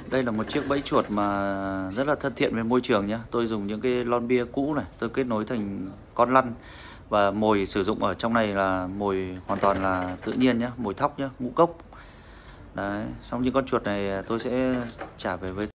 Đây là một chiếc bẫy chuột mà rất là thân thiện với môi trường nhé. Tôi dùng những cái lon bia cũ này, tôi kết nối thành con lăn. Và mồi sử dụng ở trong này là mồi hoàn toàn là tự nhiên nhé, mồi thóc nhé, ngũ cốc. Đấy, xong những con chuột này tôi sẽ trả về với